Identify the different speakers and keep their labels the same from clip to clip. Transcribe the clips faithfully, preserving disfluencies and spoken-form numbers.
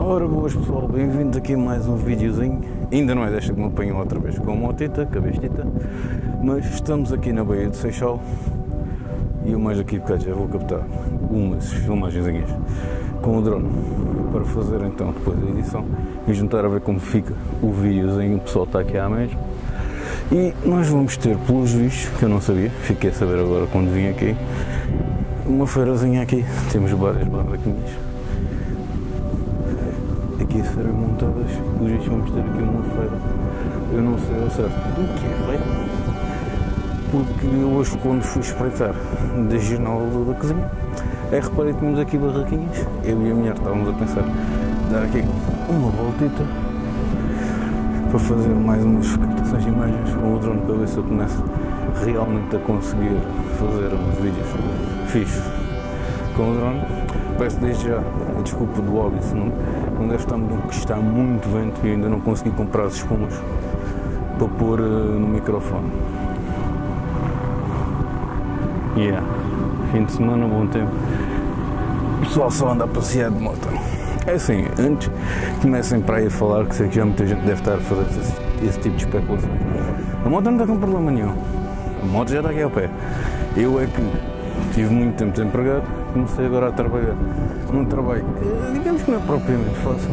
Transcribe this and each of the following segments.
Speaker 1: Ora boas pessoal, bem-vindos aqui a mais um videozinho. Ainda não é desta que me apanham outra vez com a motita, com a bestita, mas estamos aqui na Baía do Seixal e eu mais aqui bocado já vou captar umas filmagenzinhas com o drone para fazer então depois a edição e juntar a ver como fica o videozinho. O pessoal está aqui à mesa e nós vamos ter, pelos vistos, que eu não sabia, fiquei a saber agora quando vim aqui, uma feirazinha aqui. Temos várias barraquinhas aqui a serem montadas, pelos vistos vamos ter aqui uma feira. Eu não sei ao certo do que é feira, porque eu hoje quando fui espreitar da jornal da cozinha, aí reparei que tínhamos aqui barraquinhas. Eu e a mulher estávamos a pensar dar aqui uma voltita para fazer mais umas captações de imagens com o drone, para ver se eu começo realmente a conseguir fazer uns vídeos fixos com o drone. Peço desde já a desculpa do áudio, se não, não deve estar muito, porque está muito vento e ainda não consegui comprar as espumas para pôr uh, no microfone. Yeah, fim de semana, bom tempo. O pessoal só anda a passear de moto. É assim, antes comecem para aí a falar, que sei que já muita gente deve estar a fazer esse, esse tipo de especulações. A moto não está com problema nenhum, a moto já está aqui ao pé. Eu é que tive muito tempo desempregado, comecei agora a trabalhar num trabalho que, digamos que não é propriamente fácil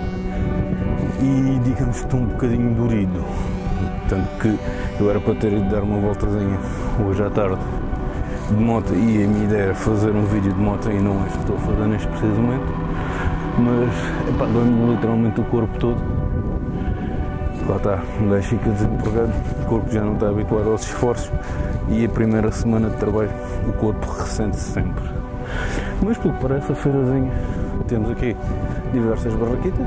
Speaker 1: e digamos que estou um bocadinho dorido, tanto que eu era para ter ido dar uma voltazinha hoje à tarde de moto e a minha ideia era fazer um vídeo de moto e não é que estou a fazer neste preciso momento, mas epá, dói-me literalmente o corpo todo. Lá está, um gajo fica desempregado, o corpo já não está habituado aos esforços e a primeira semana de trabalho o corpo ressente-se sempre. Mas pelo que parece a feirazinha, temos aqui diversas barraquitas.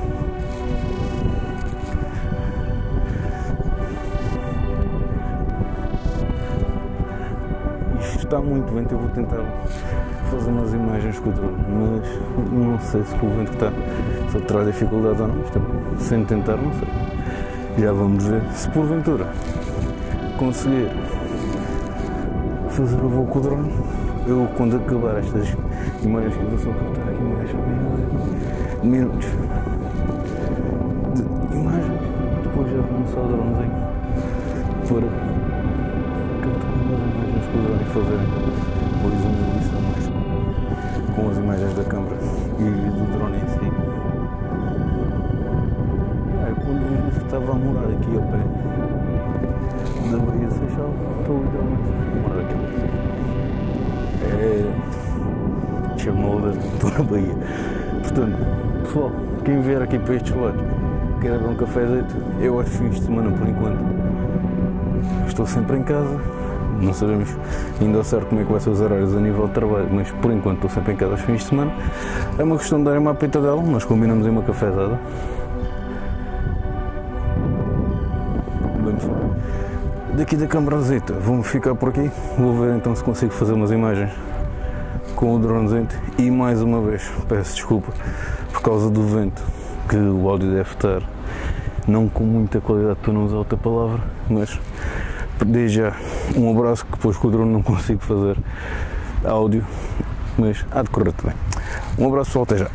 Speaker 1: Isto está muito vento, eu vou tentar fazer umas imagens com o drone, mas não sei se com o vento que está, se ele traz dificuldades ou não, mas também, sem tentar não sei. Já vamos ver se porventura conseguir fazer o voo com o drone. Eu quando acabar estas imagens que eu vou só captar aqui mais minutos de imagens, depois já vou começar o dronezinho para captar umas imagens com o drone e fazer depois uma edição mais com as imagens da câmera e do drone em si. Quando eu estava a morar aqui ao pé da Baía do Seixal, estou literalmente a morar aqui. É Chernobyl, estou na Bahia. Portanto, pessoal, quem vier aqui para estes lados, quer dar um cafezito, eu aos fins de semana por enquanto estou sempre em casa. Não sabemos ainda ao certo como é que vai ser os horários a nível de trabalho, mas por enquanto estou sempre em casa aos fins de semana. É uma questão de darem uma pitadela, nós combinamos em uma cafezada. Daqui da câmarazita, vou ficar por aqui, vou ver então se consigo fazer umas imagens com o dronezinho e mais uma vez peço desculpa por causa do vento, que o áudio deve estar não com muita qualidade, para não usar outra palavra, mas desde já um abraço, que depois com o drone não consigo fazer áudio, mas há de correr bem. Um abraço pessoal, até já.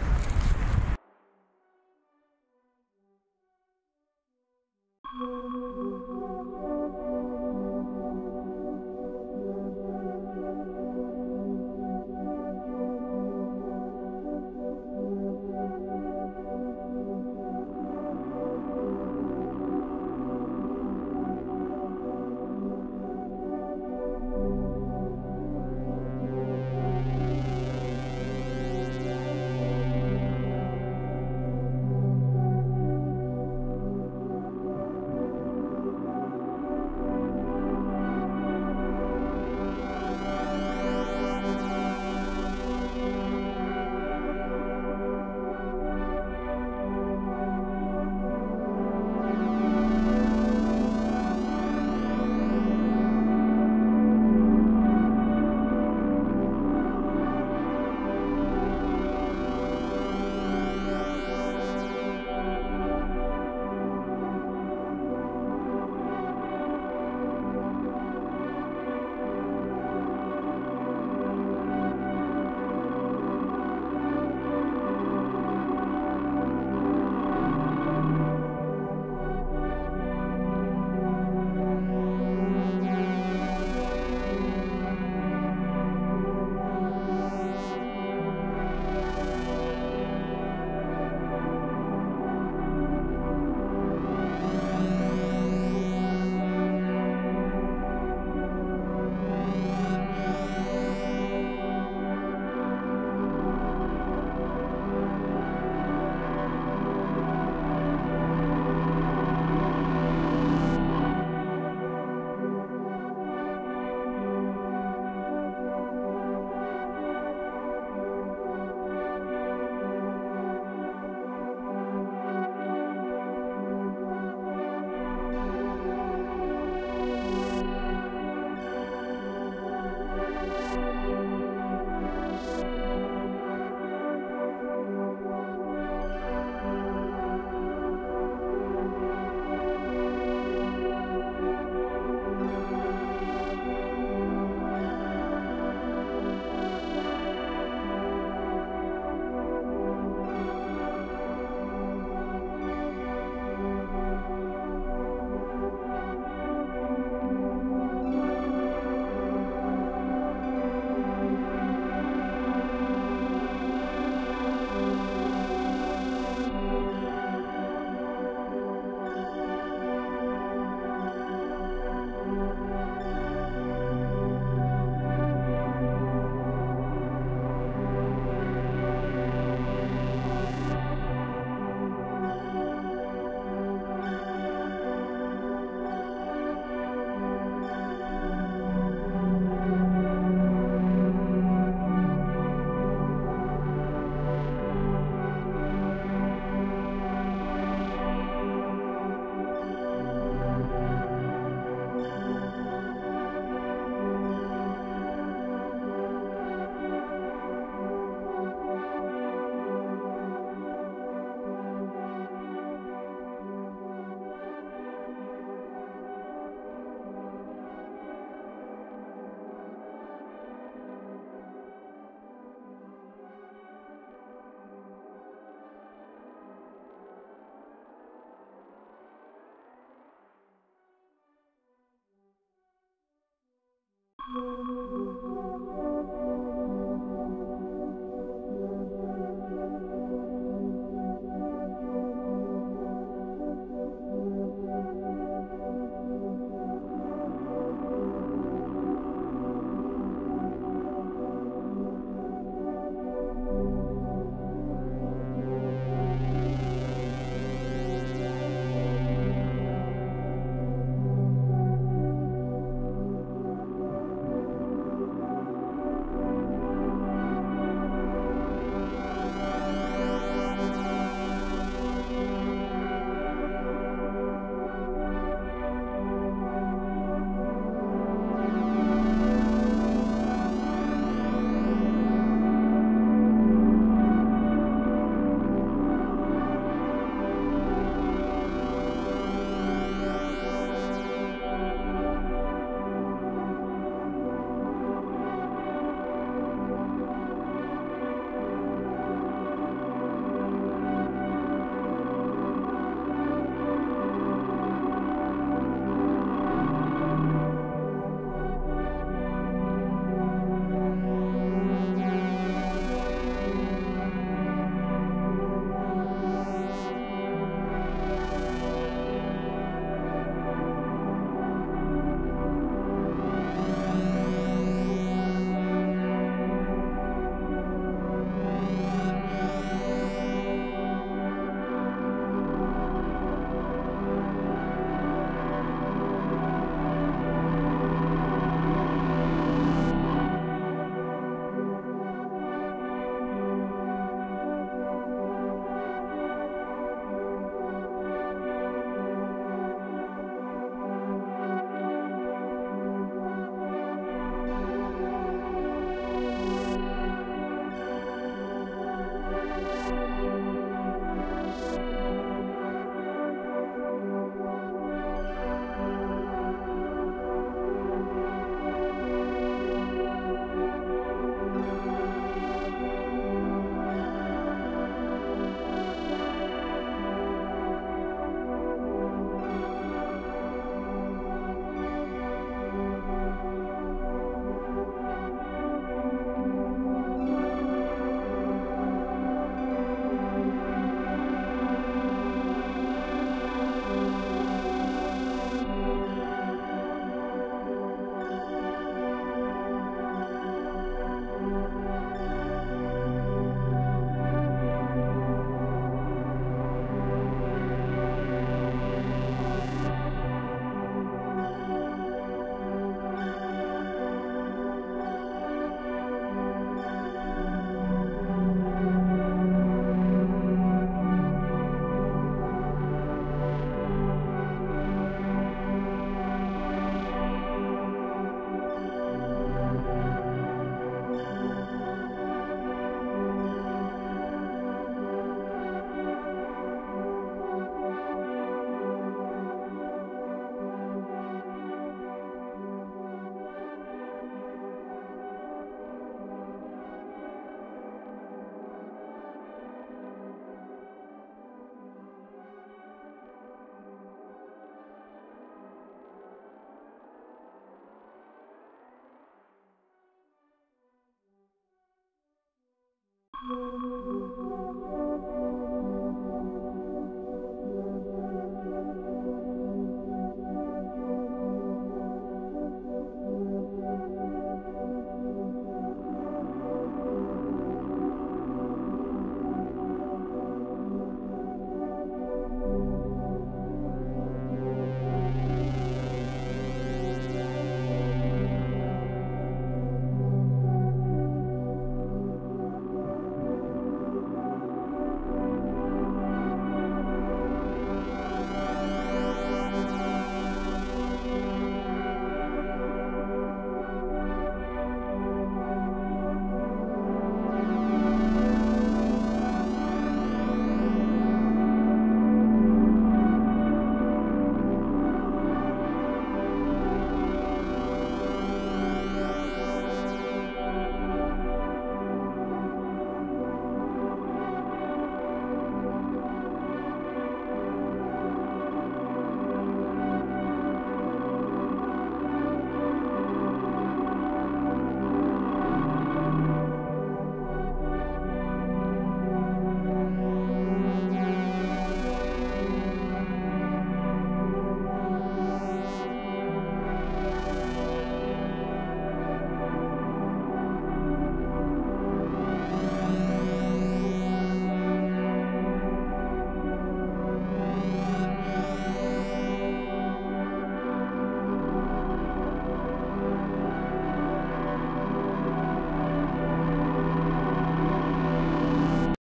Speaker 2: Thank you.